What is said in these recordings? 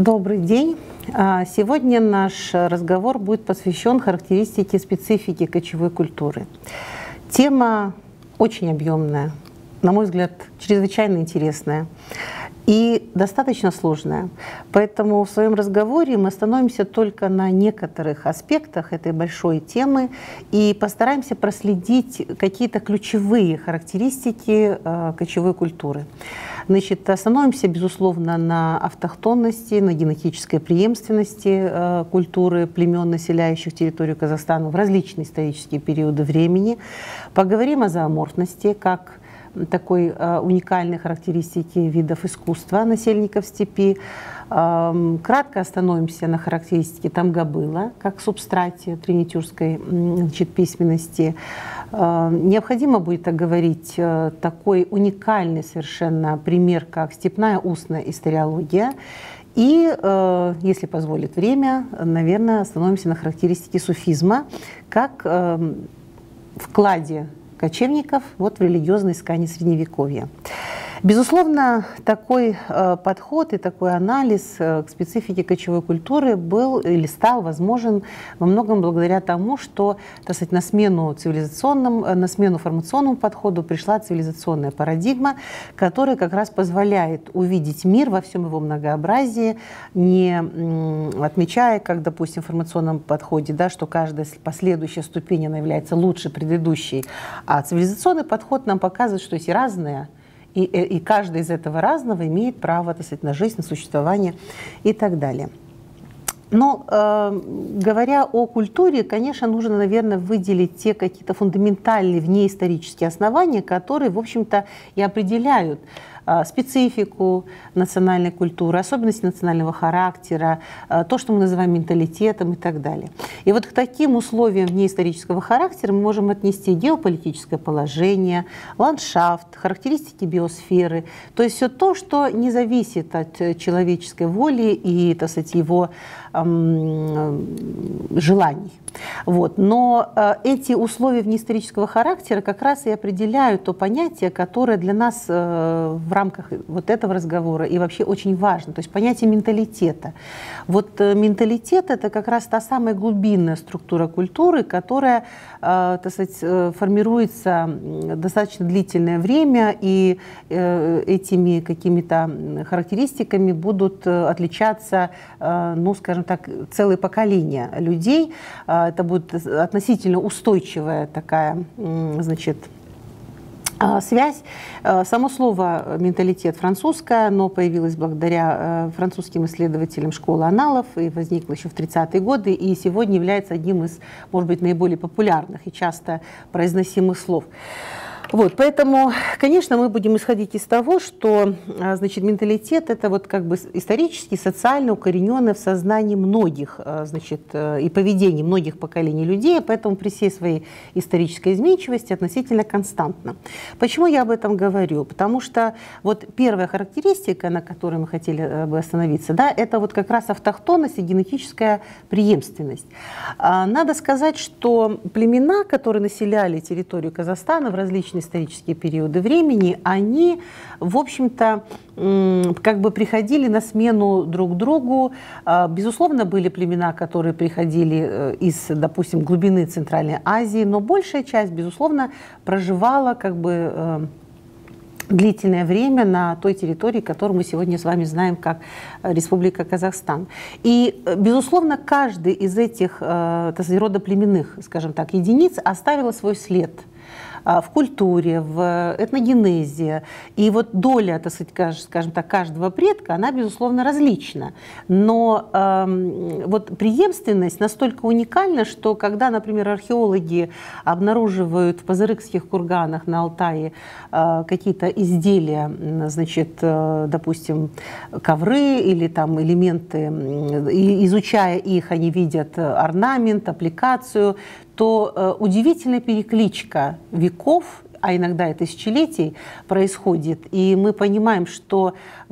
Добрый день. Сегодня наш разговор будет посвящен характеристике специфики кочевой культуры. Тема очень объемная, на мой взгляд, чрезвычайно интересная и достаточно сложная. Поэтому в своем разговоре мы остановимся только на некоторых аспектах этой большой темы и постараемся проследить какие-то ключевые характеристики кочевой культуры. Значит, остановимся, безусловно, на автохтонности, на генетической преемственности культуры племен, населяющих территорию Казахстана в различные исторические периоды времени. Поговорим о зооморфности, как такой уникальной характеристики видов искусства насельников степи. Кратко остановимся на характеристике тамгабыла, как субстрате тринитюрской письменности. Необходимо будет оговорить такой уникальный совершенно пример, как степная устная историология. И, если позволит время, наверное, остановимся на характеристике суфизма, как вкладе кочевников в религиозной искание Средневековья. Безусловно, такой подход и такой анализ к специфике кочевой культуры был или стал возможен во многом благодаря тому, что, так сказать, на смену формационному подходу пришла цивилизационная парадигма, которая как раз позволяет увидеть мир во всем его многообразии, не отмечая, как, допустим, в формационном подходе, что каждая последующая ступень она является лучше предыдущей, а цивилизационный подход нам показывает, что есть разные, и каждый из этого разного имеет право, так сказать, на жизнь, на существование и так далее. Но говоря о культуре, конечно, нужно, наверное, выделить те какие-то фундаментальные внеисторические основания, которые, в общем-то, и определяют специфику национальной культуры, особенности национального характера, то, что мы называем менталитетом и так далее. И вот к таким условиям внеисторического характера мы можем отнести геополитическое положение, ландшафт, характеристики биосферы, то есть все то, что не зависит от человеческой воли и, так сказать, его желаний. Но эти условия внеисторического характера как раз и определяют то понятие, которое для нас в рамках этого разговора и вообще очень важно, то есть понятие менталитета. Менталитет — это как раз та самая глубинная структура культуры, которая, так сказать, формируется достаточно длительное время, и этими какими-то характеристиками будут отличаться, скажем так, целые поколения людей. Это будет относительно устойчивая такая, связь. Само слово «менталитет» французское, оно появилось благодаря французским исследователям школы Аналов и возникло еще в 30-е годы, и сегодня является одним из, может быть, наиболее популярных и часто произносимых слов. Поэтому, конечно, мы будем исходить из того, что, менталитет — это исторически, социально укорененное в сознании многих, и поведении многих поколений людей, поэтому при всей своей исторической изменчивости относительно константно. Почему я об этом говорю? Потому что первая характеристика, на которой мы хотели бы остановиться, это как раз автохтонность и генетическая преемственность. Надо сказать, что племена, которые населяли территорию Казахстана в различные исторические периоды времени, они, в общем-то, приходили на смену друг другу. Безусловно, были племена, которые приходили из, допустим, глубины Центральной Азии, но большая часть, безусловно, проживала длительное время на той территории, которую мы сегодня с вами знаем как Республика Казахстан. И, безусловно, каждый из этих родоплеменных, скажем так, единиц оставила свой след в культуре, в этногенезе. И доля, так сказать, скажем так, каждого предка, она, безусловно, различна. Но преемственность настолько уникальна, что когда, например, археологи обнаруживают в пазырыкских курганах на Алтае какие-то изделия, допустим, ковры или элементы, и, изучая их, они видят орнамент, аппликацию, то удивительная перекличка веков, а иногда и тысячелетий, происходит. И мы понимаем, что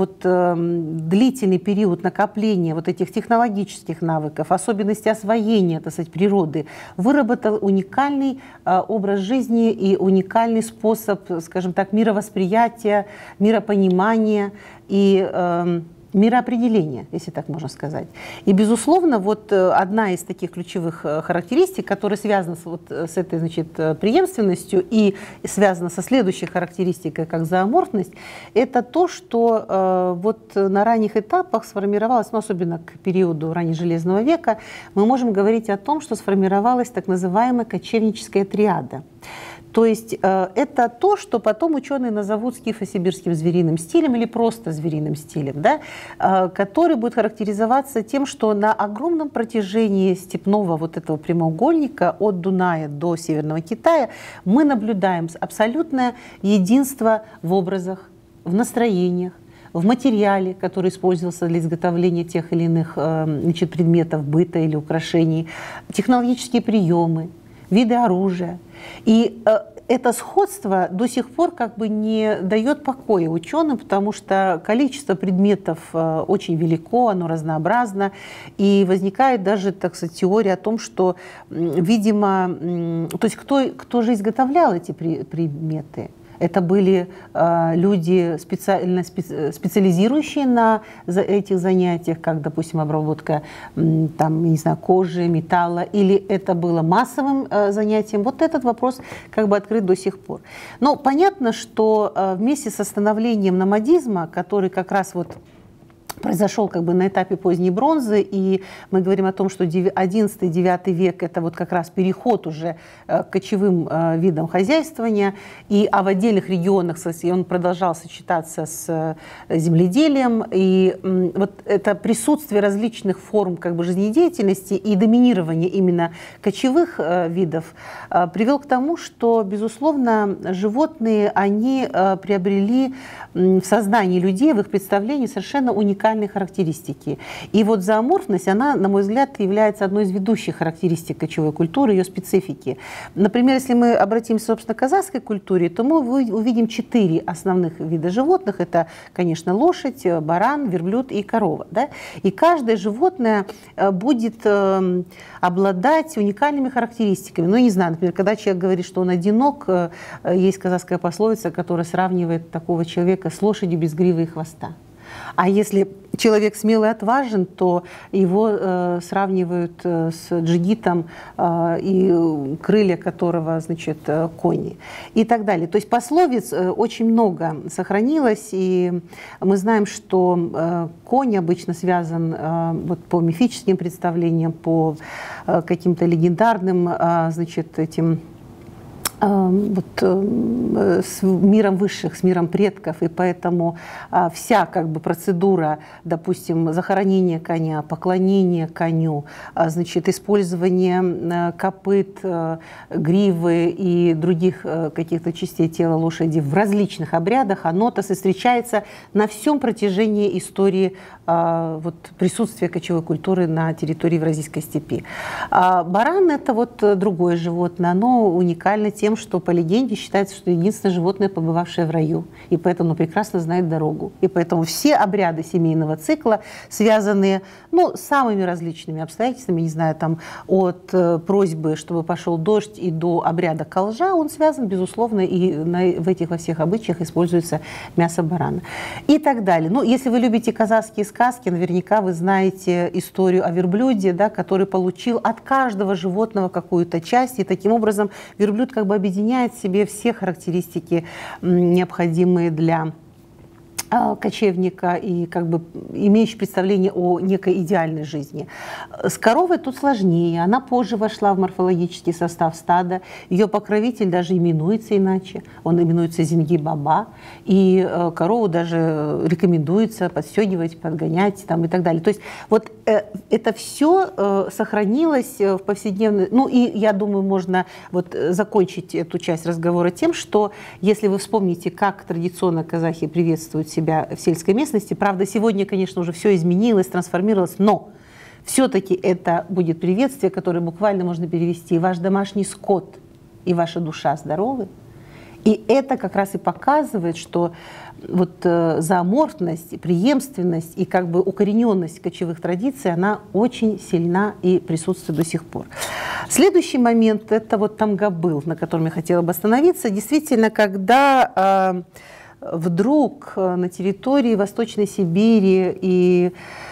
длительный период накопления этих технологических навыков, особенности освоения, так сказать, природы, выработал уникальный образ жизни и уникальный способ, скажем так, мировосприятия, миропонимания. И мироопределения, если так можно сказать. И, безусловно, вот одна из таких ключевых характеристик, которая связана с этой, значит, преемственностью и связана со следующей характеристикой, как зооморфность, это то, что вот на ранних этапах сформировалось, ну, особенно к периоду раннежелезного века, мы можем говорить о том, что сформировалась так называемая кочевническая триада. То есть это то, что потом ученые назовут скифо-сибирским звериным стилем или просто звериным стилем, да, который будет характеризоваться тем, что на огромном протяжении степного вот этого прямоугольника от Дуная до Северного Китая мы наблюдаем абсолютное единство в образах, в настроениях, в материале, который использовался для изготовления тех или иных, значит, предметов быта или украшений, технологические приемы, виды оружия. И это сходство до сих пор как бы не дает покоя ученым, потому что количество предметов очень велико, оно разнообразно, и возникает даже, так сказать, теория о том, что, видимо, то есть кто же изготовлял эти предметы? Это были люди, специализирующие на этих занятиях, как, допустим, обработка там, не знаю, кожи, металла, или это было массовым занятием. Вот этот вопрос как бы открыт до сих пор. Но понятно, что вместе со становлением номадизма, который как раз вот произошел как бы на этапе поздней бронзы, и мы говорим о том, что 11-9 век – это вот как раз переход уже к кочевым видам хозяйствования, а в отдельных регионах он продолжал сочетаться с земледелием, и вот это присутствие различных форм как бы жизнедеятельности и доминирование именно кочевых видов привел к тому, что, безусловно, животные, они приобрели в сознании людей, в их представлении совершенно уникальные характеристики. И вот зооморфность, она, на мой взгляд, является одной из ведущих характеристик кочевой культуры, ее специфики. Например, если мы обратимся, собственно, к казахской культуре, то мы увидим 4 основных вида животных. Это, конечно, лошадь, баран, верблюд и корова. Да? И каждое животное будет обладать уникальными характеристиками. Ну, я не знаю, например, когда человек говорит, что он одинок, есть казахская пословица, которая сравнивает такого человека с лошадью без гривы и хвоста. А если человек смелый и отважен, то его сравнивают с джигитом, и крылья которого, значит, кони и так далее. То есть пословиц очень много сохранилось, и мы знаем, что конь обычно связан вот, по мифическим представлениям, по каким-то легендарным, значит, этим вот, с миром высших, с миром предков, и поэтому вся как бы процедура, допустим, захоронения коня, поклонения коню, значит, использование копыт, гривы и других каких-то частей тела лошади в различных обрядах, оно-то встречается на всем протяжении истории вот, присутствия кочевой культуры на территории Евразийской степи. Баран – это вот другое животное, оно уникально тем, что по легенде считается, что единственное животное, побывавшее в раю, и поэтому прекрасно знает дорогу. И поэтому все обряды семейного цикла, связанные, ну, с самыми различными обстоятельствами, не знаю, там, от просьбы, чтобы пошел дождь, и до обряда колжа, он связан, безусловно, и в этих во всех обычаях используется мясо барана. И так далее. Ну, если вы любите казахские сказки, наверняка вы знаете историю о верблюде, да, который получил от каждого животного какую-то часть, и таким образом верблюд как бы объединяет в себе все характеристики, необходимые для кочевника и как бы имеющий представление о некой идеальной жизни. С коровой тут сложнее. Она позже вошла в морфологический состав стада. Ее покровитель даже именуется иначе. Он именуется Зинги-Баба. И корову даже рекомендуется подстегивать, подгонять там, и так далее. То есть вот это все сохранилось в повседневной... Ну и я думаю, можно вот закончить эту часть разговора тем, что если вы вспомните, как традиционно казахи приветствуют себя в сельской местности. Правда, сегодня, конечно, уже все изменилось, трансформировалось, но все-таки это будет приветствие, которое буквально можно перевести: ваш домашний скот и ваша душа здоровы. И это как раз и показывает, что вот зооморфность, преемственность и как бы укорененность кочевых традиций, она очень сильна и присутствует до сих пор. Следующий момент – это вот Тамгабыл, на котором я хотела бы остановиться. Действительно, когда вдруг на территории Восточной Сибири и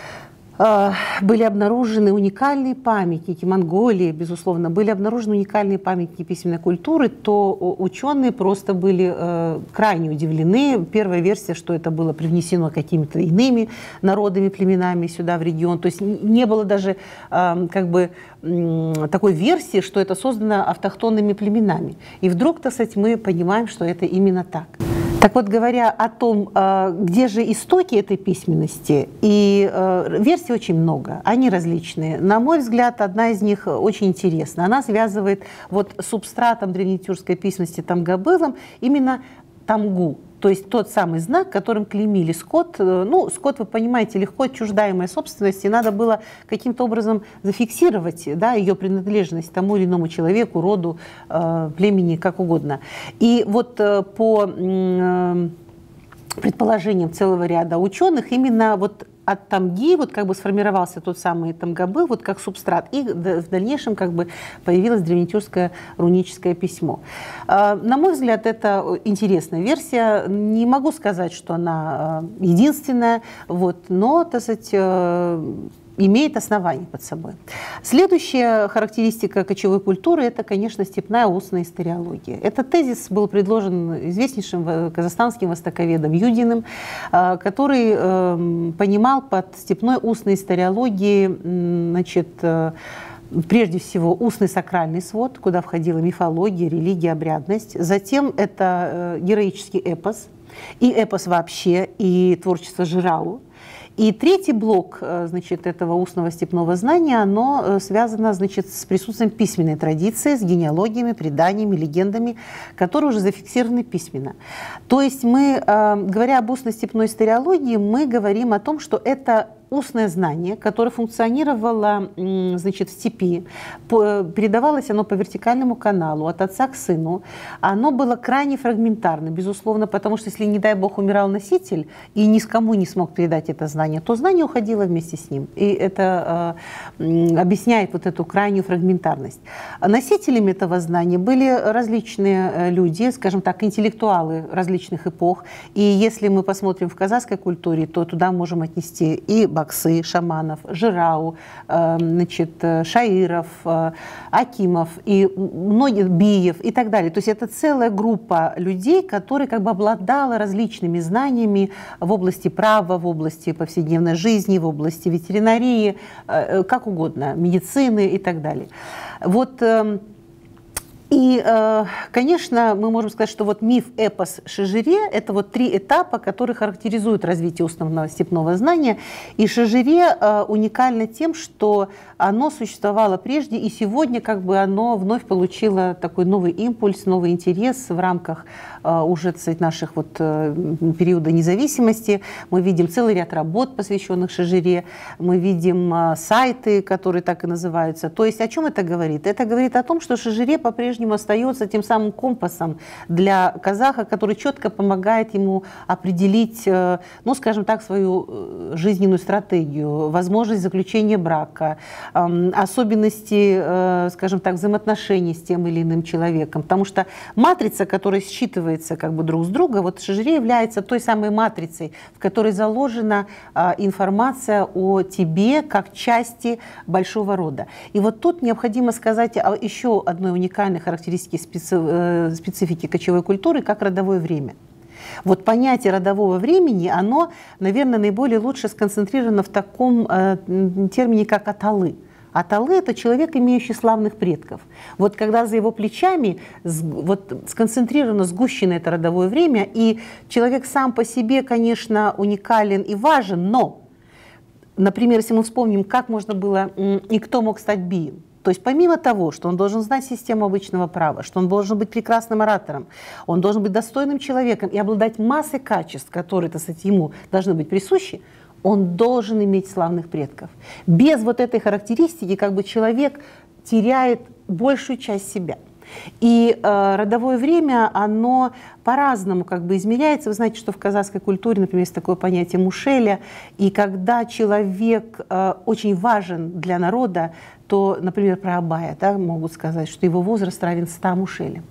были обнаружены уникальные памятники Монголии, безусловно, были обнаружены уникальные памятники письменной культуры, то ученые просто были крайне удивлены. Первая версия, что это было привнесено какими-то иными народами, племенами сюда в регион. То есть не было даже как бы такой версии, что это создано автохтонными племенами. И вдруг, так сказать, мы понимаем, что это именно так. Так вот, говоря о том, где же истоки этой письменности, и версий очень много, они различные. На мой взгляд, одна из них очень интересна. Она связывает вот субстратом древнетюркской письменности тамгабылом именно тамгу, то есть тот самый знак, которым клеймили скот. Ну, скот, вы понимаете, легко отчуждаемая собственность, и надо было каким-то образом зафиксировать, да, ее принадлежность тому или иному человеку, роду, племени, как угодно. И вот по предположениям целого ряда ученых, именно вот от тамги вот как бы сформировался тот самый тамгабыл вот как субстрат, и в дальнейшем как бы появилось древнетюркское руническое письмо. На мой взгляд, это интересная версия. Не могу сказать, что она единственная, вот, но, так сказать, имеет основание под собой. Следующая характеристика кочевой культуры – это, конечно, степная устная историология. Этот тезис был предложен известнейшим казахстанским востоковедом Юдиным, который понимал под степной устной историологией, значит, прежде всего устный сакральный свод, куда входила мифология, религия, обрядность. Затем это героический эпос, и эпос вообще, и творчество Жирау. И третий блок, значит, этого устного степного знания, оно связано, значит, с присутствием письменной традиции, с генеалогиями, преданиями, легендами, которые уже зафиксированы письменно. То есть мы, говоря об устной степной историологии, мы говорим о том, что это устное знание, которое функционировало, значит, в степи, передавалось оно по вертикальному каналу от отца к сыну. Оно было крайне фрагментарно, безусловно, потому что если, не дай бог, умирал носитель и ни с кому не смог передать это знание, то знание уходило вместе с ним. И это объясняет вот эту крайнюю фрагментарность. Носителями этого знания были различные люди, скажем так, интеллектуалы различных эпох. И если мы посмотрим в казахской культуре, то туда можем отнести и баксы, шаманов, жирау, значит, шаиров, акимов, и многих биев и так далее. То есть это целая группа людей, которые как бы обладала различными знаниями в области права, в области повседневной жизни, в области ветеринарии, как угодно, медицины и так далее. Вот. И, конечно, мы можем сказать, что вот миф, эпос, шежире – это вот три этапа, которые характеризуют развитие устного степного знания. И шежире уникально тем, что оно существовало прежде, и сегодня как бы оно вновь получило такой новый импульс, новый интерес в рамках уже, так сказать, наших вот периода независимости. Мы видим целый ряд работ, посвященных шежире, мы видим сайты, которые так и называются. То есть о чем это говорит? Это говорит о том, что шежире по-прежнему остается тем самым компасом для казаха, который четко помогает ему определить, ну, скажем так, свою жизненную стратегию, возможность заключения брака, особенности, скажем так, взаимоотношений с тем или иным человеком. Потому что матрица, которая считывается как бы друг с друга, вот шежире является той самой матрицей, в которой заложена информация о тебе как части большого рода. И вот тут необходимо сказать о еще одной уникальной характеристики специфики кочевой культуры, как родовое время. Вот понятие родового времени, оно, наверное, наиболее лучше сконцентрировано в таком термине, как аталы. Аталы – это человек, имеющий славных предков. Вот когда за его плечами вот сконцентрировано, сгущено это родовое время, и человек сам по себе, конечно, уникален и важен, но, например, если мы вспомним, как можно было и кто мог стать бием, то есть помимо того, что он должен знать систему обычного права, что он должен быть прекрасным оратором, он должен быть достойным человеком и обладать массой качеств, которые, так сказать, ему должны быть присущи, он должен иметь славных предков. Без вот этой характеристики как бы человек теряет большую часть себя. И родовое время, оно по-разному как бы измеряется. Вы знаете, что в казахской культуре, например, есть такое понятие мушеля. И когда человек очень важен для народа, то, например, про Абая, да, могут сказать, что его возраст равен 100 мушелям.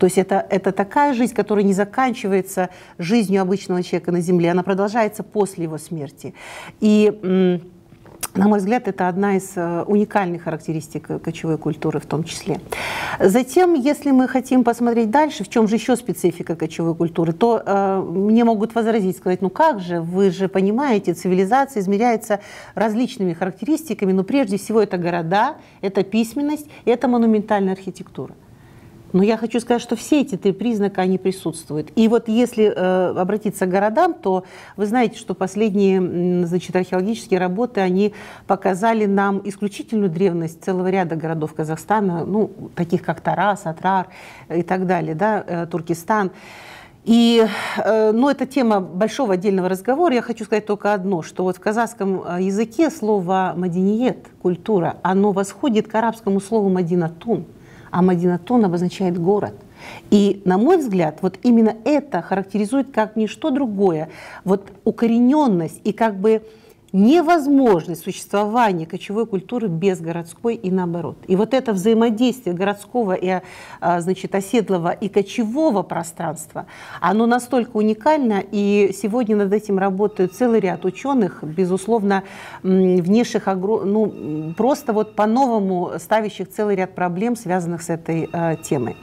То есть это такая жизнь, которая не заканчивается жизнью обычного человека на Земле, она продолжается после его смерти. И на мой взгляд, это одна из уникальных характеристик кочевой культуры в том числе. Затем, если мы хотим посмотреть дальше, в чем же еще специфика кочевой культуры, то мне могут возразить, сказать, ну как же, вы же понимаете, цивилизация измеряется различными характеристиками, но прежде всего это города, это письменность, это монументальная архитектура. Но я хочу сказать, что все эти три признака, они присутствуют. И вот если обратиться к городам, то вы знаете, что последние, значит, археологические работы, они показали нам исключительную древность целого ряда городов Казахстана, ну, таких как Тарас, Атрар и так далее, да, Туркестан. И, ну, это тема большого отдельного разговора. Я хочу сказать только одно, что вот в казахском языке слово «мадиниет», культура, оно восходит к арабскому слову «мадинатун». А Мадинатун обозначает город. И, на мой взгляд, вот именно это характеризует как ничто другое. Вот укорененность и как бы невозможность существования кочевой культуры без городской и наоборот. И вот это взаимодействие городского и, значит, оседлого и кочевого пространства, оно настолько уникально, и сегодня над этим работает целый ряд ученых, безусловно, внешних, ну, просто вот по-новому ставящих целый ряд проблем, связанных с этой темой.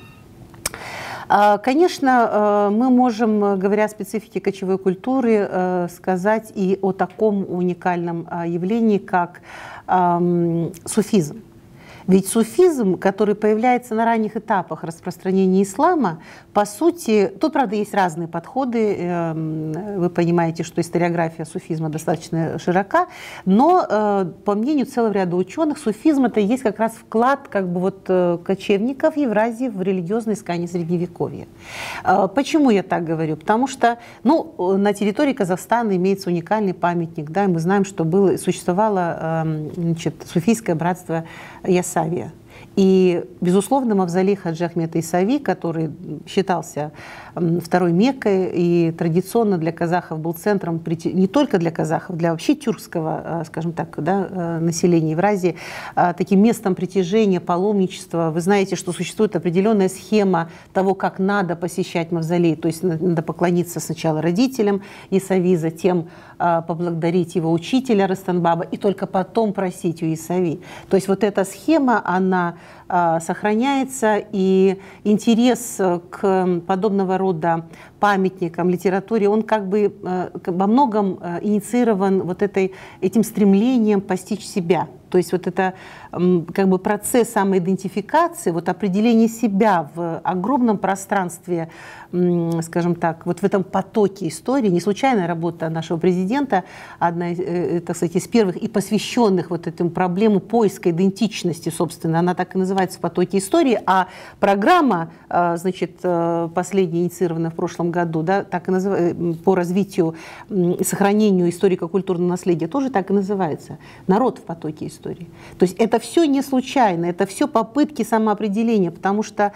Конечно, мы можем, говоря о специфике кочевой культуры, сказать и о таком уникальном явлении, как суфизм. Ведь суфизм, который появляется на ранних этапах распространения ислама, по сути, тут, правда, есть разные подходы, вы понимаете, что историография суфизма достаточно широка, но, по мнению целого ряда ученых, суфизм — это и есть как раз вклад как бы вот кочевников Евразии в религиозное искание Средневековья. Почему я так говорю? Потому что, ну, на территории Казахстана имеется уникальный памятник, да, и мы знаем, что существовало, значит, суфийское братство Ясавия. И, безусловно, мавзолей Хаджи Ахмета Исави, который считался второй Меккой и традиционно для казахов был центром, не только для казахов, для вообще тюркского, скажем так, да, населения Евразии, таким местом притяжения, паломничества. Вы знаете, что существует определенная схема того, как надо посещать мавзолей. То есть надо поклониться сначала родителям Исави, затем поблагодарить его учителя Растанбаба и только потом просить у Исави. То есть вот эта схема, она сохраняется, и интерес к подобного рода памятникам, литературе, он как бы во многом инициирован вот этим стремлением постичь себя. То есть вот это как бы процесс самоидентификации, вот определение себя в огромном пространстве, скажем так, вот в этом потоке истории. Не случайная работа нашего президента, одна из, так сказать, из первых и посвященных вот этому проблему поиска идентичности, собственно, она так и называется «В потоке истории», а программа, значит, последняя, инициированная в прошлом году, да, так и по развитию и сохранению историко-культурного наследия, тоже так и называется «Народ в потоке истории». То есть это все не случайно, это все попытки самоопределения, потому что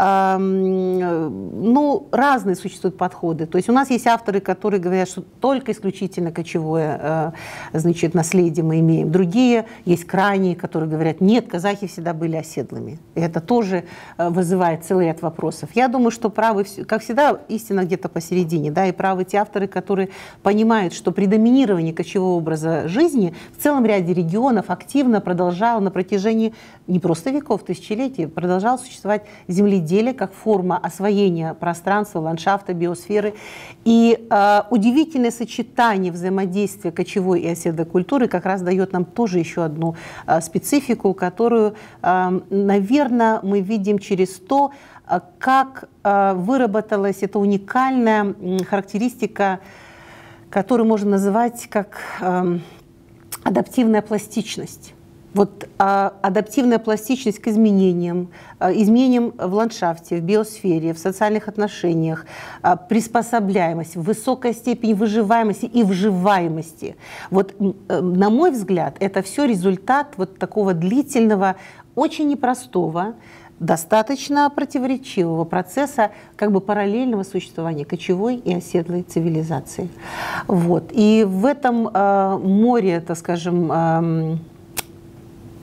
ну, разные существуют подходы. То есть у нас есть авторы, которые говорят, что только исключительно кочевое, значит, наследие мы имеем. Другие есть крайние, которые говорят, нет, казахи всегда были оседлыми. И это тоже вызывает целый ряд вопросов. Я думаю, что правы, как всегда, истина где-то посередине, да, и правы те авторы, которые понимают, что предоминирование кочевого образа жизни в целом ряде регионов активно продолжало на протяжении не просто веков, тысячелетий, продолжало существовать земледелие как форма освоения пространства, ландшафта, биосферы. И удивительное сочетание взаимодействия кочевой и оседлой культуры как раз дает нам тоже еще одну специфику, которую, наверное, мы видим через то, как выработалась эта уникальная характеристика, которую можно называть как адаптивная пластичность. Вот адаптивная пластичность к изменениям, изменениям в ландшафте, в биосфере, в социальных отношениях, приспособляемость, высокая степень выживаемости и вживаемости. Вот, на мой взгляд, это все результат вот такого длительного, очень непростого, достаточно противоречивого процесса как бы параллельного существования кочевой и оседлой цивилизации. Вот. И в этом море, так скажем,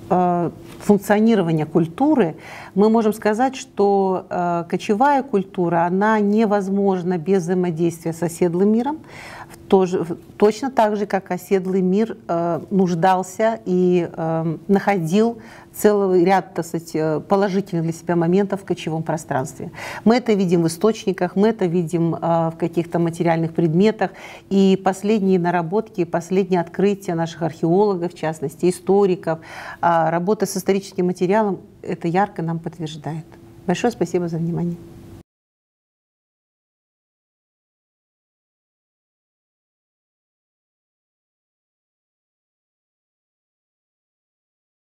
функционирования культуры, мы можем сказать, что кочевая культура, она невозможна без взаимодействия с оседлым миром, точно так же, как оседлый мир нуждался и находил целый ряд, так сказать, положительных для себя моментов в кочевом пространстве. Мы это видим в источниках, мы это видим в каких-то материальных предметах. И последние наработки, последние открытия наших археологов, в частности, историков, работа с историческим материалом это ярко нам подтверждает. Большое спасибо за внимание.